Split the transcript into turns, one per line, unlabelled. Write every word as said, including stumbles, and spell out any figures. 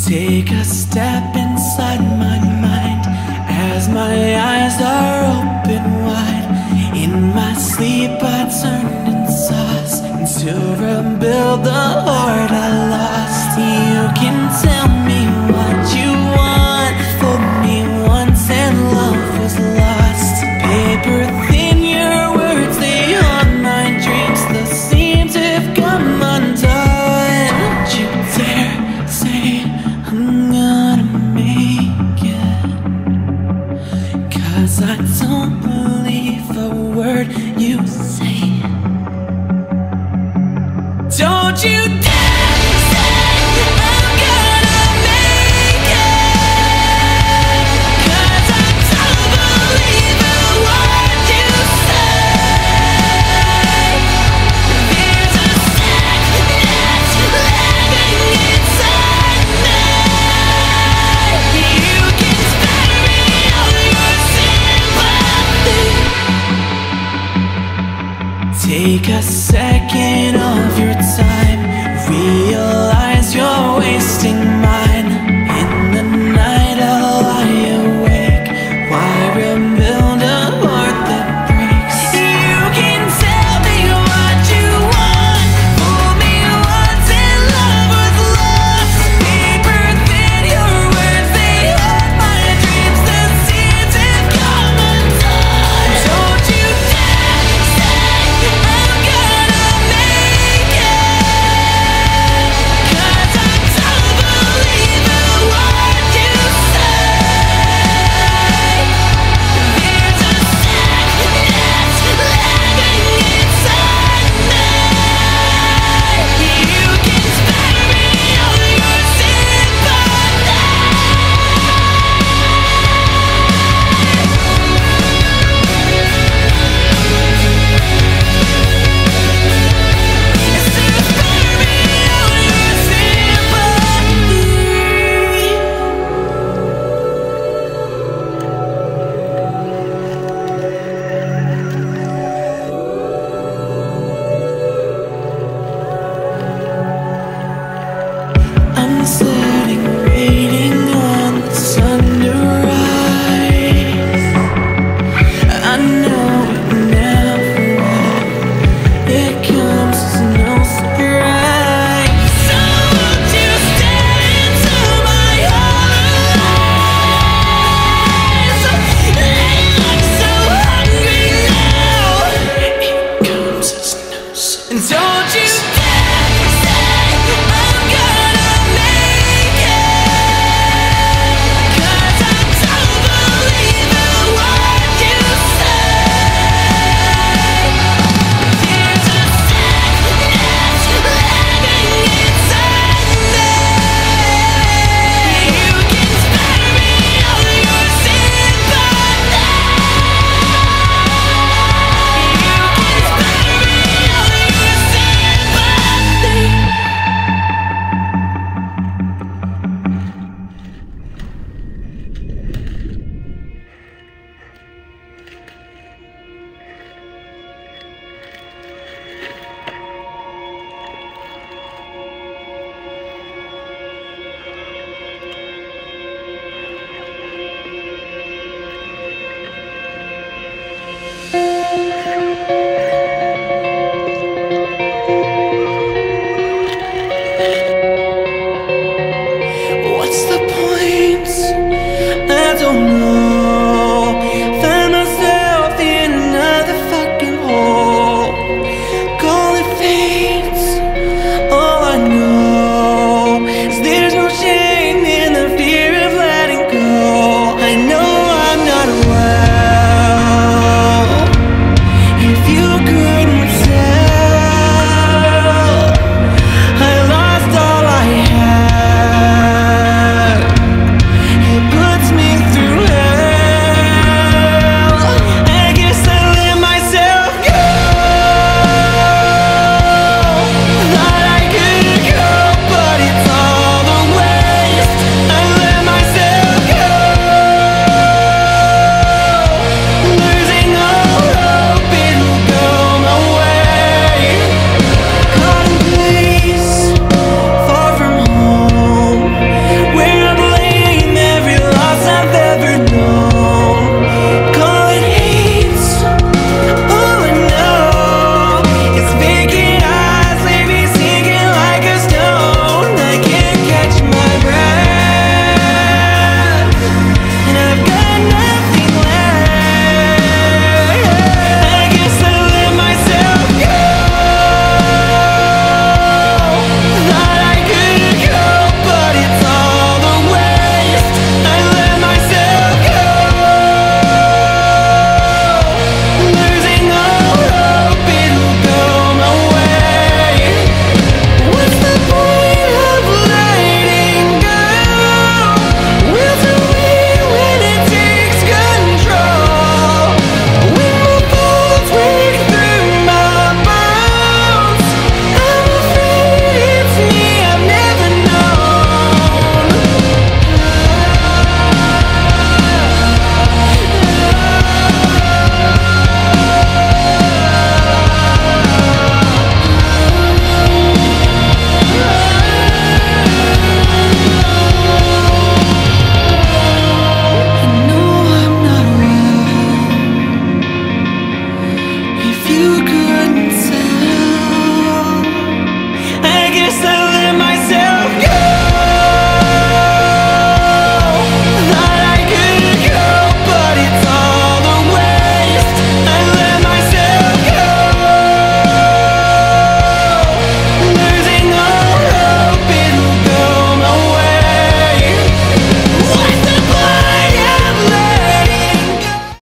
Take a step inside my mind as my eyes are open wide. In my sleep I turned and sauce to rebuild the heart I lost. You can tell me what you want for me once and love was lost. Paper thin, your words they haunt my dreams. The seams have come undone. Don't you dare say I'm gonna make it, 'cause I don't believe a word you say. Don't you dare say I'm gonna make it, 'cause I don't believe a word you say. There's a sadness living inside me. You can spare me all your sympathy. Take a second of your time, realize you're wasting mine. In the night I'll lie awake, why rebuild a heart that breaks? You can tell me what you want, fool me once and love was lost. Paper thin, your words they haunt my dreams. The seeds have come undone. Don't you dare say I'm gonna make it, 'cause I don't believe a word you say. There's a sadness living inside me. You can spare me all your sympathy. I'm sitting waiting on the sun to rise. I know it never will, it comes as no surprise. So won't you stare into my eyes? They look so hungry now, it comes as no surprise. And don't you